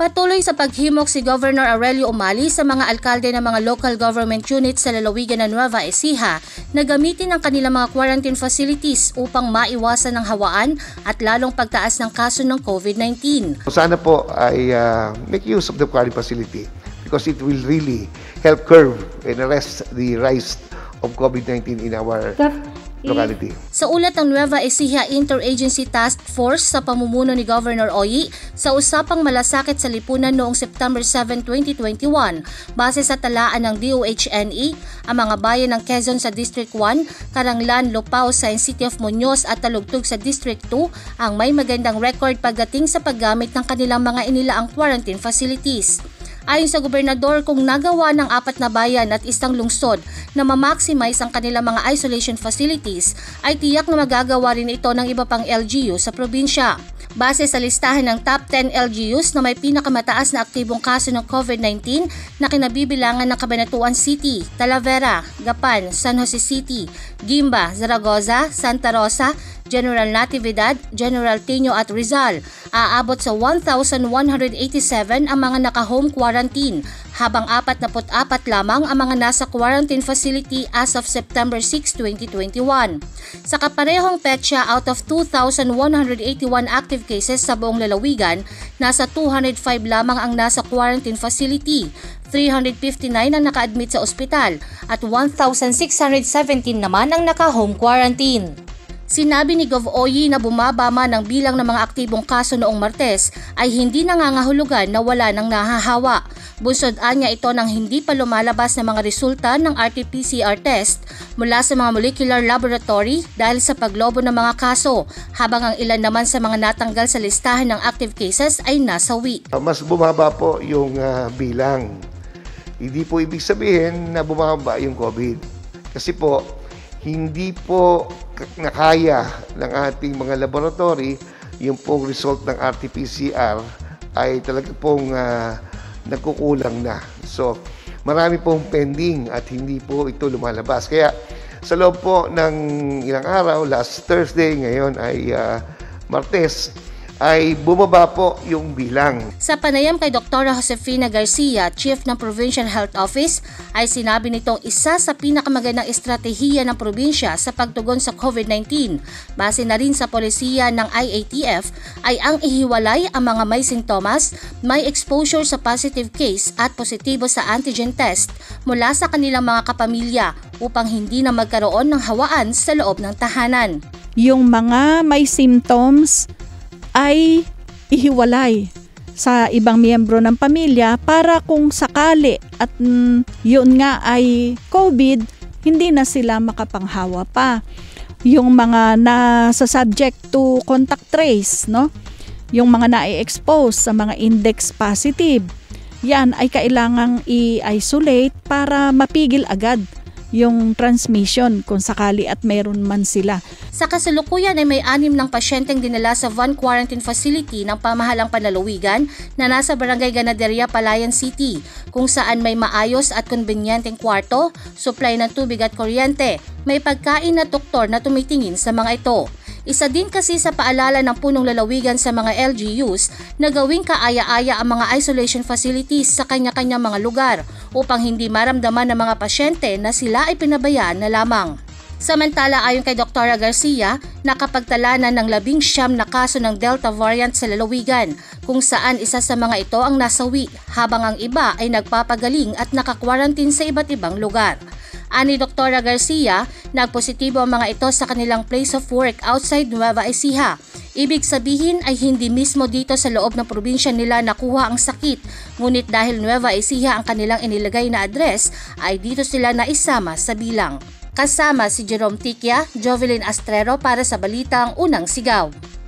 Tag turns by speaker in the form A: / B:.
A: Patuloy sa paghimok si Governor Aurelio Umali sa mga alkalde ng mga local government units sa lalawigan ng Nueva Ecija na gamitin ang kanilang mga quarantine facilities upang maiwasan ang hawaan at lalong pagtaas ng kaso ng COVID-19.
B: Sana po ay make use of the quarantine facility because it will really help curb and arrest the rise of COVID-19 in our locality.
A: Sa ulat ng Nueva Ecija Interagency Task Force sa pamumuno ni Governor Oyi sa usapang malasakit sa lipunan noong September 7, 2021, base sa talaan ng DOHNE, ang mga bayan ng Quezon sa District 1, Caranglan, Lupao sa City of Muñoz at Talugtog sa District 2 ang may magandang record pagdating sa paggamit ng kanilang mga inilaang quarantine facilities. Ayon sa gobernador, kung nagawa ng 4 na bayan at isang lungsod na ma-maximize ang kanilang mga isolation facilities, ay tiyak na magagawa rin ito ng iba pang LGU sa probinsya. Base sa listahan ng top 10 LGUs na may pinakamataas na aktibong kaso ng COVID-19 na kinabibilangan ng Cabanatuan City, Talavera, Gapan, San Jose City, Guimba, Zaragoza, Santa Rosa, General Natividad, General Tino at Rizal, aabot sa 1,187 ang mga naka-home quarantine, habang 44 lamang ang mga nasa quarantine facility as of September 6, 2021. Sa kaparehong petsa, out of 2,181 active cases sa buong lalawigan, nasa 205 lamang ang nasa quarantine facility, 359 ang naka-admit sa ospital at 1,617 naman ang naka-home quarantine. Sinabi ni Gov. Oyi na bumaba man ang bilang ng mga aktibong kaso noong Martes ay hindi nangangahulugan na wala nang nahahawa. Bunsod-an niya ito ng hindi pa lumalabas na mga resulta ng RT-PCR test mula sa mga molecular laboratory dahil sa paglobo ng mga kaso, habang ang ilan naman sa mga natanggal sa listahan ng active cases ay nasawi.
B: Mas bumaba po yung bilang. Hindi po ibig sabihin na bumaba yung COVID. Kasi po, hindi po nakaya ng ating mga laboratory yung pong result ng RT-PCR ay talaga pong nagkukulang na. So, marami pong pending at hindi po ito lumalabas. Kaya sa loob po ng ilang araw, last Thursday, ngayon ay Martes, ay bumaba po yung bilang.
A: Sa panayam kay Dr. Josefina Garcia, Chief ng Provincial Health Office, ay sinabi nitong isa sa pinakamagandang estratehiya ng probinsya sa pagtugon sa COVID-19, base na rin sa polisiya ng IATF, ay ang ihiwalay ang mga may sintomas, may exposure sa positive case at positibo sa antigen test mula sa kanilang mga kapamilya upang hindi na magkaroon ng hawaan sa loob ng tahanan.
C: Yung mga may symptoms ay ihiwalay sa ibang miyembro ng pamilya para kung sakali at yun nga ay COVID, hindi na sila makapanghawa pa. Yung mga nasa subject to contact trace, no? Yung mga na-expose sa mga index positive, yan ay kailangang i-isolate para mapigil agad yung transmission kung sakali at mayroon man sila.
A: Sa kasalukuyan ay may 6 ng pasyenteng dinala sa van quarantine facility ng pamahalang panlalawigan na nasa Barangay Ganaderia, Palayan City, kung saan may maayos at konbinyenteng kwarto, supply ng tubig at kuryente, may pagkain at doktor na tumitingin sa mga ito. Isa din kasi sa paalala ng punong lalawigan sa mga LGUs na gawing kaaya-aya ang mga isolation facilities sa kanya-kanyang mga lugar upang hindi maramdaman ng mga pasyente na sila ay pinabayaan na lamang. Samantala, ayon kay Dr. Garcia, nakapagtalanan ng 19 na kaso ng Delta variant sa lalawigan, kung saan isa sa mga ito ang nasawi, habang ang iba ay nagpapagaling at nakakwarantin sa iba't ibang lugar. Ani Dr. Garcia, nagpositibo ang mga ito sa kanilang place of work outside Nueva Ecija. Ibig sabihin ay hindi mismo dito sa loob ng probinsya nila nakuha ang sakit, ngunit dahil Nueva Ecija ang kanilang inilagay na address, ay dito sila naisama sa bilang. Kasama si Jerome Tiquia, Jovelyn Astrero para sa Balitang Unang Sigaw.